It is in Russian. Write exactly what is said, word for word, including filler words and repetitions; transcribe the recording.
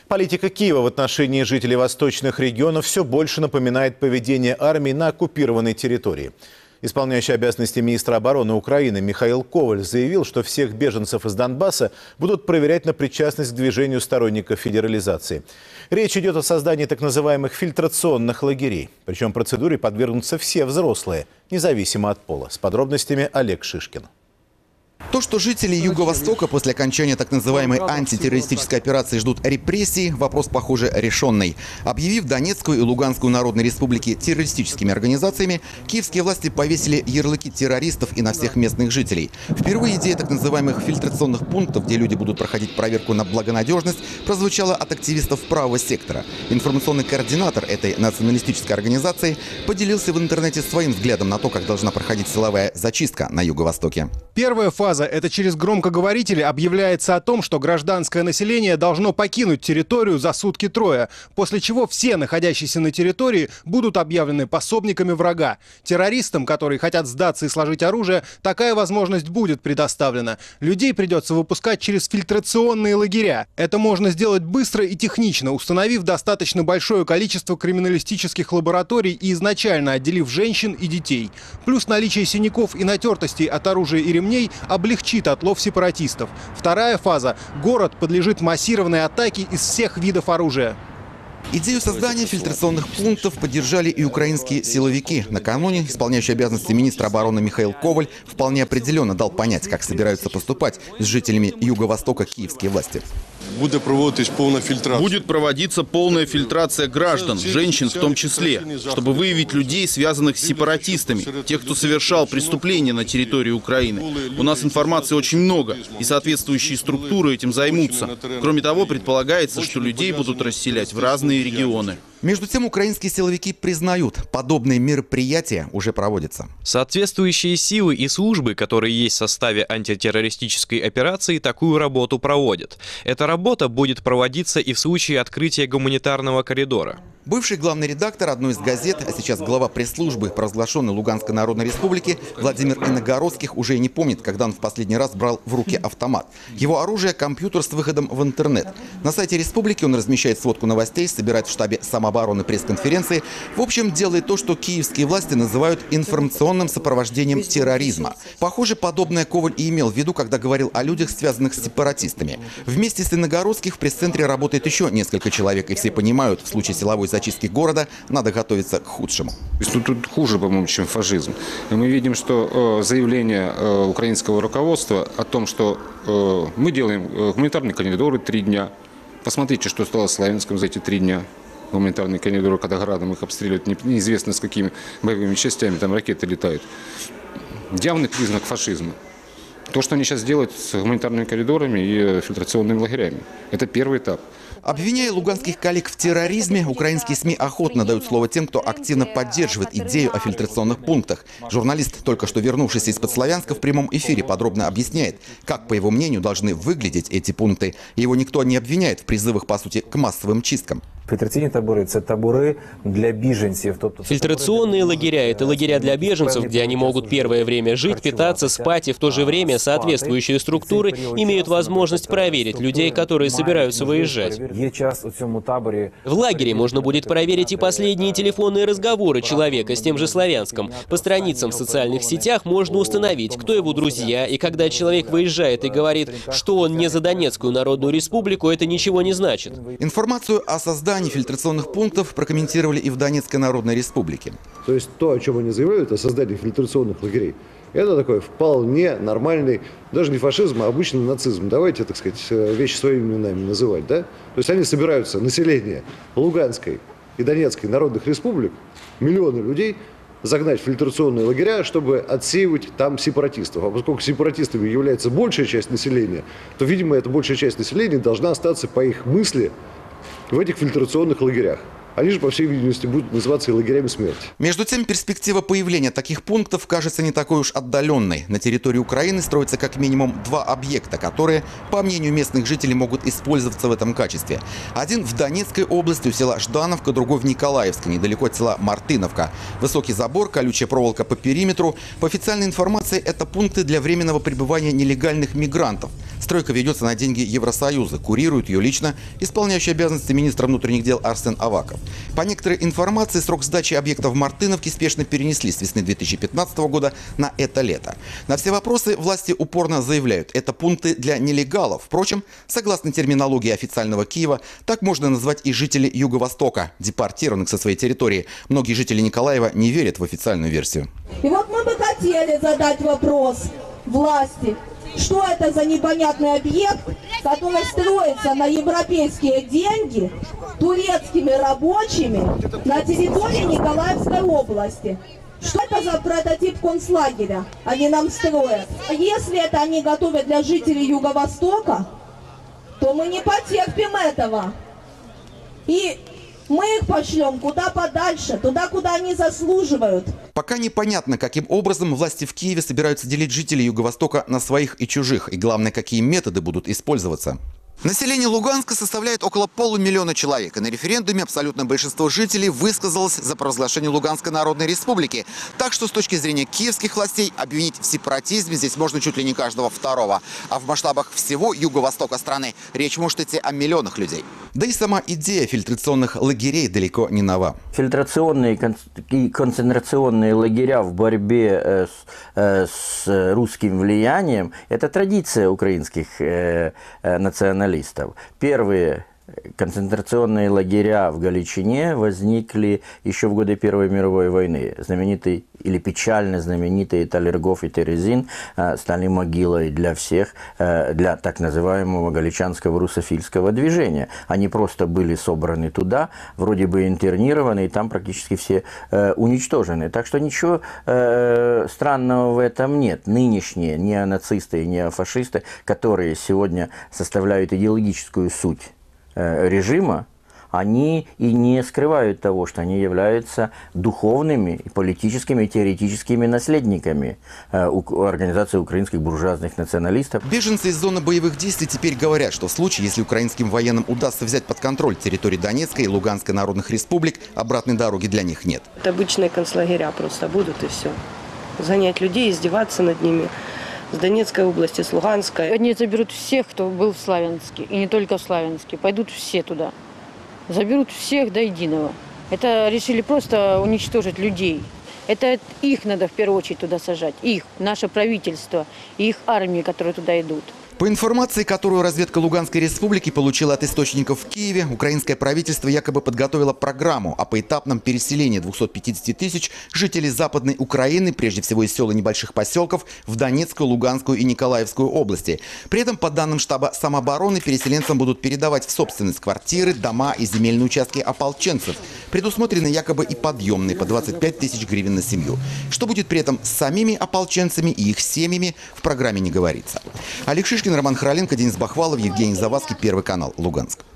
Политика Киева в отношении жителей восточных регионов все больше напоминает поведение армии на оккупированной территории. Исполняющий обязанности министра обороны Украины Михаил Коваль заявил, что всех беженцев из Донбасса будут проверять на причастность к движению сторонников федерализации. Речь идет о создании так называемых фильтрационных лагерей. Причем процедуре подвергнутся все взрослые, независимо от пола. С подробностями Олег Шишкин. То, что жители Юго-Востока после окончания так называемой антитеррористической операции ждут репрессий, вопрос, похоже, решенный. Объявив Донецкую и Луганскую народные республики террористическими организациями, киевские власти повесили ярлыки террористов и на всех местных жителей. Впервые идея так называемых фильтрационных пунктов, где люди будут проходить проверку на благонадежность, прозвучала от активистов правого сектора. Информационный координатор этой националистической организации поделился в интернете своим взглядом на то, как должна проходить силовая зачистка на Юго-Востоке. Первая фаза – это через громкоговорители объявляется о том, что гражданское население должно покинуть территорию за сутки-трое, после чего все находящиеся на территории будут объявлены пособниками врага. Террористам, которые хотят сдаться и сложить оружие, такая возможность будет предоставлена. Людей придется выпускать через фильтрационные лагеря. Это можно сделать быстро и технично, установив достаточно большое количество криминалистических лабораторий и изначально отделив женщин и детей. Плюс наличие синяков и натертостей от оружия и ремней облегчит отлов сепаратистов. Вторая фаза – город подлежит массированной атаке из всех видов оружия. Идею создания фильтрационных пунктов поддержали и украинские силовики. Накануне исполняющий обязанности министра обороны Михаил Коваль вполне определенно дал понять, как собираются поступать с жителями Юго-Востока киевские власти. Будет проводиться полная фильтрация. Будет проводиться полная фильтрация граждан, женщин в том числе, чтобы выявить людей, связанных с сепаратистами, тех, кто совершал преступления на территории Украины. У нас информации очень много, и соответствующие структуры этим займутся. Кроме того, предполагается, что людей будут расселять в разные регионы. Между тем, украинские силовики признают, подобные мероприятия уже проводятся. Соответствующие силы и службы, которые есть в составе антитеррористической операции, такую работу проводят. Эта работа будет проводиться и в случае открытия гуманитарного коридора. Бывший главный редактор одной из газет, а сейчас глава пресс-службы провозглашенной Луганской Народной Республики Владимир Иногородских уже и не помнит, когда он в последний раз брал в руки автомат. Его оружие – компьютер с выходом в интернет. На сайте республики он размещает сводку новостей, собирает в штабе самообороны пресс-конференции. В общем, делает то, что киевские власти называют информационным сопровождением терроризма. Похоже, подобное Коваль и имел в виду, когда говорил о людях, связанных с сепаратистами. Вместе с Иногородских в пресс-центре работает еще несколько человек, и все понимают, в случае силовой зачистки города надо готовиться к худшему. Тут, тут хуже, по-моему, чем фашизм. И мы видим, что э, заявление э, украинского руководства о том, что э, мы делаем э, гуманитарные коридоры три дня. Посмотрите, что стало с Славянском за эти три дня. Гуманитарные коридоры, когда градом их обстреливают, не, неизвестно с какими боевыми частями, там ракеты летают. Явный признак фашизма. То, что они сейчас делают с гуманитарными коридорами и фильтрационными лагерями, это первый этап. Обвиняя луганских коллег в терроризме, украинские СМИ охотно дают слово тем, кто активно поддерживает идею о фильтрационных пунктах. Журналист, только что вернувшийся из-под Славянска, в прямом эфире подробно объясняет, как, по его мнению, должны выглядеть эти пункты. Его никто не обвиняет в призывах, по сути, к массовым чисткам. Фильтрационные таборы – это таборы для беженцев. Фильтрационные лагеря – это лагеря для беженцев, где они могут первое время жить, питаться, спать, и в то же время соответствующие структуры имеют возможность проверить людей, которые собираются выезжать. В лагере можно будет проверить и последние телефонные разговоры человека с тем же Славянском. По страницам в социальных сетях можно установить, кто его друзья, и когда человек выезжает и говорит, что он не за Донецкую Народную Республику, это ничего не значит. Информацию о создании фильтрационных пунктов прокомментировали и в Донецкой Народной Республике. То есть то, о чем они заявляют, о создании фильтрационных лагерей, это такой вполне нормальный, даже не фашизм, а обычный нацизм. Давайте, так сказать, вещи своими именами называть, да? То есть они собираются, население Луганской и Донецкой народных республик, миллионы людей, загнать в фильтрационные лагеря, чтобы отсеивать там сепаратистов. А поскольку сепаратистами является большая часть населения, то, видимо, эта большая часть населения должна остаться, по их мысли, в этих фильтрационных лагерях. Они же, по всей видимости, будут называться и лагерями смерти. Между тем, перспектива появления таких пунктов кажется не такой уж отдаленной. На территории Украины строится как минимум два объекта, которые, по мнению местных жителей, могут использоваться в этом качестве. Один в Донецкой области у села Ждановка, другой в Николаевске, недалеко от села Мартыновка. Высокий забор, колючая проволока по периметру. По официальной информации, это пункты для временного пребывания нелегальных мигрантов. Стройка ведется на деньги Евросоюза. Курирует ее лично исполняющий обязанности министра внутренних дел Арсен Аваков. По некоторой информации, срок сдачи объекта в Мартыновке спешно перенесли с весны две тысячи пятнадцатого года на это лето. На все вопросы власти упорно заявляют, это пункты для нелегалов. Впрочем, согласно терминологии официального Киева, так можно назвать и жителей Юго-Востока, депортированных со своей территории. Многие жители Николаева не верят в официальную версию. И вот мы бы хотели задать вопрос власти. Что это за непонятный объект, который строится на европейские деньги турецкими рабочими на территории Николаевской области? Что это за прототип концлагеря они нам строят? Если это они готовят для жителей Юго-Востока, то мы не потерпим этого. И мы их пошлем куда подальше, туда, куда они заслуживают. Пока непонятно, каким образом власти в Киеве собираются делить жителей Юго-Востока на своих и чужих. И главное, какие методы будут использоваться. Население Луганска составляет около полумиллиона человек. И на референдуме абсолютное большинство жителей высказалось за провозглашение Луганской Народной Республики. Так что с точки зрения киевских властей обвинить в сепаратизме здесь можно чуть ли не каждого второго. А в масштабах всего юго-востока страны речь может идти о миллионах людей. Да и сама идея фильтрационных лагерей далеко не нова. Фильтрационные и концентрационные лагеря в борьбе с, с русским влиянием – это традиция украинских националистов. Первые концентрационные лагеря в Галичине возникли еще в годы Первой мировой войны. Знаменитый или печально знаменитые Талергов и Терезин стали могилой для всех, для так называемого галичанского русофильского движения. Они просто были собраны туда, вроде бы интернированы, и там практически все уничтожены. Так что ничего странного в этом нет. Нынешние неонацисты и неофашисты, которые сегодня составляют идеологическую суть режима, они и не скрывают того, что они являются духовными, политическими и теоретическими наследниками организации украинских буржуазных националистов. Беженцы из зоны боевых действий теперь говорят, что в случае, если украинским военным удастся взять под контроль территории Донецкой и Луганской народных республик, обратной дороги для них нет. Это обычные концлагеря просто будут и все. Занять людей, издеваться над ними. С Донецкой области, с Луганской. Они заберут всех, кто был в Славянске, и не только в Славянске. Пойдут все туда. Заберут всех до единого. Это решили просто уничтожить людей. Это их надо в первую очередь туда сажать. Их, наше правительство и их армии, которые туда идут. По информации, которую разведка Луганской республики получила от источников в Киеве, украинское правительство якобы подготовило программу о поэтапном переселении двухсот пятидесяти тысяч жителей Западной Украины, прежде всего из сел и небольших поселков, в Донецкую, Луганскую и Николаевскую области. При этом, по данным штаба самообороны, переселенцам будут передавать в собственность квартиры, дома и земельные участки ополченцев. Предусмотрены якобы и подъемные по двадцать пять тысяч гривен на семью. Что будет при этом с самими ополченцами и их семьями, в программе не говорится. Олег Шишкин, Роман Храленко, Денис Бахвалов, Евгений Завадский, Первый канал, Луганск.